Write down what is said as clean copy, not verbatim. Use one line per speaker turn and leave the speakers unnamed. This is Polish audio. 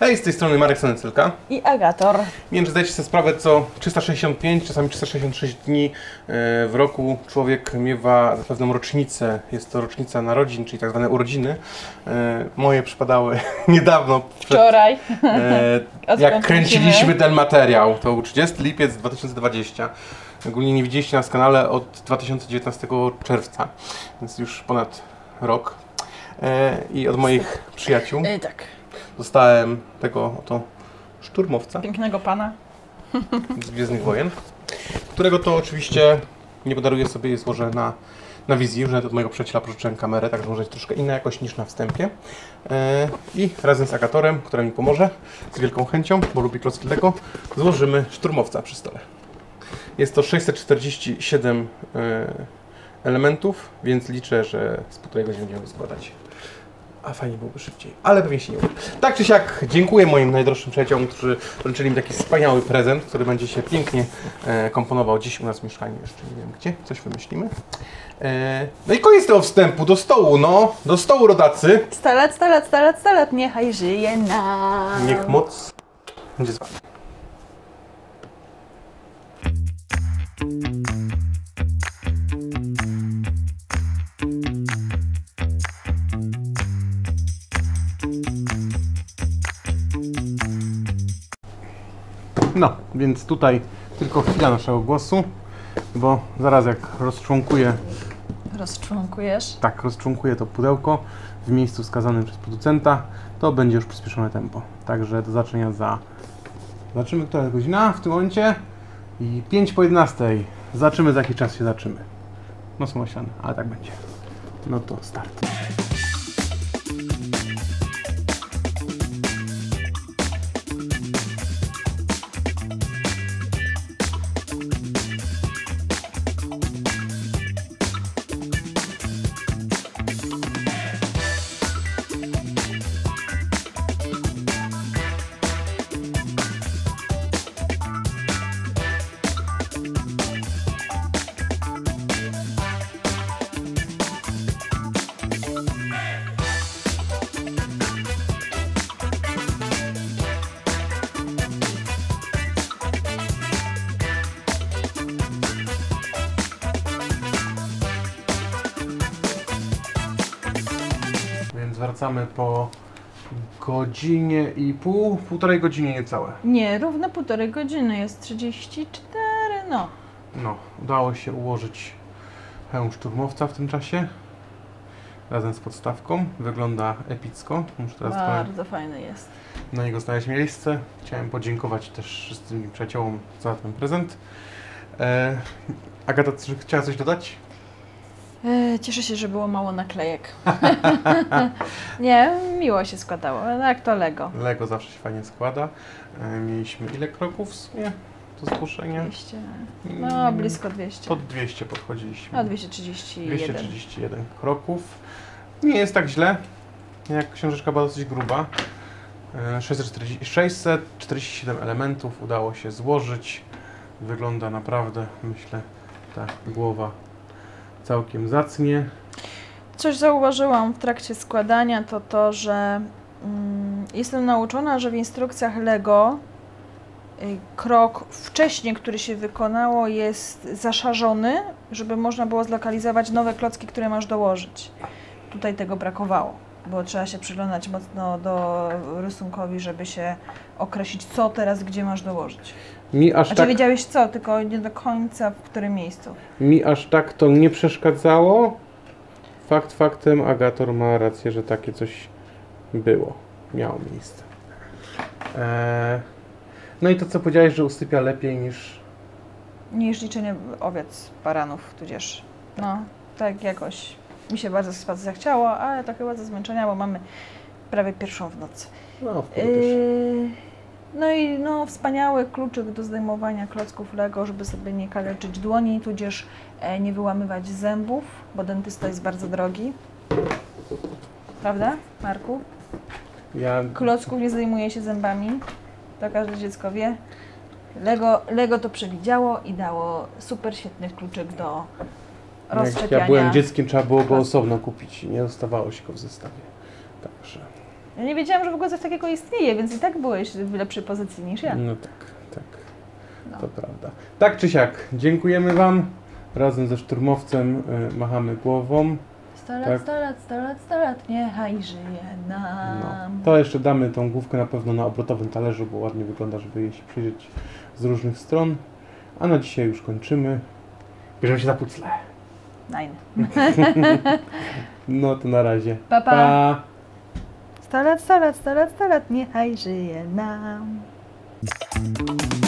Hej, z tej strony Marek Senecylka
i Agator.
Nie wiem, czy zdajecie sobie sprawę, co 365, czasami 366 dni w roku człowiek miewa pewną rocznicę. Jest to rocznica narodzin, czyli tak zwane urodziny. Moje przypadały niedawno.
Wczoraj.
Jak kręciliśmy ten materiał. To był 30 lipiec 2020. Ogólnie nie widzieliście nas w kanale od 2019 czerwca, więc już ponad rok. I od moich przyjaciół
Tak.
dostałem tego oto szturmowca
Pięknego pana
z Gwiezdnych Wojen, którego to oczywiście nie podaruję sobie i złożę na wizji. Już od mojego przyjaciela pożyczyłem kamerę, także może być troszkę inna jakość niż na wstępie. I razem z Agatorem, która mi pomoże, z wielką chęcią, bo lubi klocki Lego, złożymy szturmowca przy stole. Jest to 647 elementów, więc liczę, że z 1,5 godziny będziemy składać. A fajnie byłoby szybciej, ale pewnie się nie uda. Tak czy siak, dziękuję moim najdroższym przyjaciołom, którzy wręczyli mi taki wspaniały prezent, który będzie się pięknie komponował dziś u nas w mieszkaniu. Jeszcze nie wiem gdzie, coś wymyślimy. No i koniec tego wstępu, do stołu, no, do stołu, rodacy.
100 lat, 100 lat, 100 lat, 100 lat, niechaj żyje nam.
Niech moc będzie z wami. No, więc tutaj tylko chwila naszego głosu, bo zaraz jak rozczłonkuję, rozczłonkuję to pudełko w miejscu wskazanym przez producenta, to będzie już przyspieszone tempo. Także do zaczęcia zobaczymy, która jest godzina w tym momencie i 5 po 11. Zobaczymy, za jaki czas się zaczymy. Mocno osiany, ale tak będzie. No to start. Wracamy po godzinie i pół, półtorej godziny niecałe.
Nie, równo 1,5 godziny, jest 34, no.
No, udało się ułożyć hełm szturmowca w tym czasie. Razem z podstawką. Wygląda epicko. Muszę teraz
bardzo fajny jest.
na niego znaleźć miejsce. Chciałem podziękować też wszystkim przyjaciołom za ten prezent. Agata, czy chciała coś dodać?
Cieszę się, że było mało naklejek. Nie, miło się składało, jak to Lego.
Lego zawsze się fajnie składa. Mieliśmy ile kroków w sumie do zgłoszenia?
200, no blisko 200.
Pod 200 podchodziliśmy.
No 231.
231 kroków. Nie jest tak źle, jak książeczka była dosyć gruba. 647 elementów udało się złożyć. Wygląda naprawdę, myślę, ta głowa całkiem zacnie.
Coś zauważyłam w trakcie składania, to że jestem nauczona, że w instrukcjach Lego krok wcześniej, który się wykonało, jest zaszarzony, żeby można było zlokalizować nowe klocki, które masz dołożyć. Tutaj tego brakowało, bo trzeba się przyglądać mocno do rysunkowi, żeby się określić, co teraz, gdzie masz dołożyć. Znaczy wiedziałeś co, tylko nie do końca w którym miejscu.
Mi aż tak to nie przeszkadzało. Fakt faktem, Agator ma rację, że takie coś miało miejsce. No i to, co powiedziałeś, że usypia lepiej
niż liczenie owiec, baranów, tudzież. No, tak jakoś mi się bardzo spać zachciało, ale to chyba ze zmęczenia, bo mamy prawie 1:00 w nocy.
No,
no i wspaniały kluczyk do zdejmowania klocków Lego, żeby sobie nie kaleczyć dłoni, tudzież nie wyłamywać zębów, bo dentysta jest bardzo drogi. Prawda, Marku? Klocków nie zdejmuje się zębami, to każde dziecko wie. Lego to przewidziało i dało super świetny kluczyk do rozszczepiania.
Jak ja byłem dzieckiem, trzeba było go osobno kupić i nie dostawało się go w zestawie. Także
Ja nie wiedziałam, że w ogóle coś takiego istnieje, więc i tak byłeś w lepszej pozycji niż ja.
No tak, tak.
No.
To prawda. Tak czy siak, dziękujemy Wam. Razem ze szturmowcem machamy głową.
100 lat,
Tak.
100 lat, 100 lat, 100 lat, niechaj żyje nam.
No. To jeszcze damy tą główkę na pewno na obrotowym talerzu, bo ładnie wygląda, żeby jej się przyjrzeć z różnych stron. A na dzisiaj już kończymy. Bierzemy się za pucle.
Nein.
No to na razie.
Pa, pa.
Pa.
100 lat, 100 lat, 100 lat, 100 lat, niechaj żyje nam.